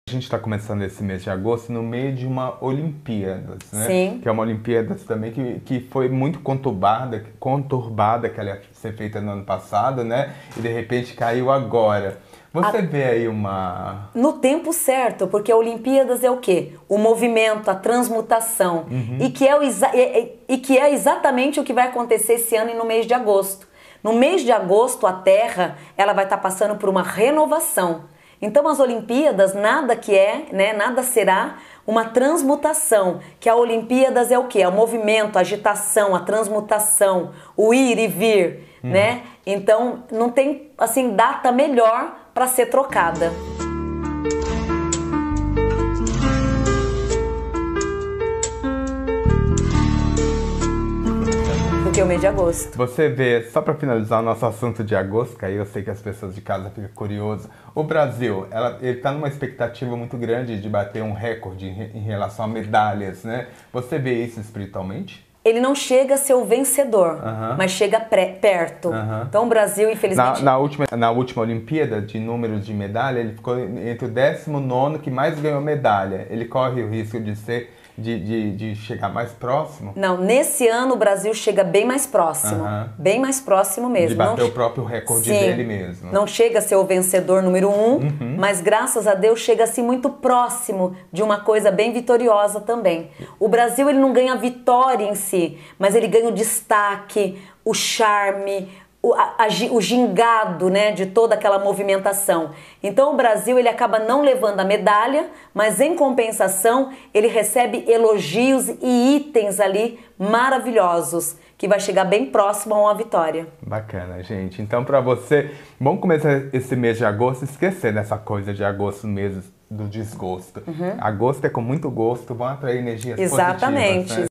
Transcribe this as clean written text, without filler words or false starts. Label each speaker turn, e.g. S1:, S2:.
S1: A gente está começando esse mês de agosto no meio de uma Olimpíadas, né?
S2: Sim.
S1: Que é uma Olimpíadas também que foi muito conturbada, que ela ia ser feita no ano passado, né? E de repente caiu agora. Você vê aí uma...
S2: No tempo certo, porque a Olimpíadas é o quê? O movimento, a transmutação. E que é exatamente o que vai acontecer esse ano e no mês de agosto. No mês de agosto, a Terra ela vai estar passando por uma renovação. Então, as Olimpíadas, nada será uma transmutação. Que a Olimpíadas é o quê? É o movimento, a agitação, a transmutação, o ir e vir, né? Então, não tem, assim, data melhor para ser trocada. Do que o mês de agosto.
S1: Você vê, só para finalizar o nosso assunto de agosto, que aí eu sei que as pessoas de casa ficam curiosas, o Brasil, ele está numa expectativa muito grande de bater um recorde em relação a medalhas, né? Você vê isso espiritualmente?
S2: Ele não chega a ser o vencedor, mas chega perto. Então o Brasil, infelizmente...
S1: Na última Olimpíada, de números de medalha, ele ficou entre o 19º que mais ganhou medalha. Ele corre o risco de chegar mais próximo?
S2: Não, nesse ano o Brasil chega bem mais próximo. Bem mais próximo mesmo.
S1: De bater o próprio recorde dele mesmo.
S2: Não chega a ser o vencedor número 1, mas graças a Deus chega assim muito próximo de uma coisa bem vitoriosa também. O Brasil ele não ganha a vitória em si, mas ele ganha o destaque, o charme, o gingado, né, de toda aquela movimentação. Então o Brasil ele acaba não levando a medalha, mas em compensação ele recebe elogios e itens ali maravilhosos, que vai chegar bem próximo a uma vitória.
S1: Bacana, gente. Então para você, vamos começar esse mês de agosto, esquecer dessa coisa de agosto mesmo do desgosto. Agosto é com muito gosto, vão atrair energias positivas, né?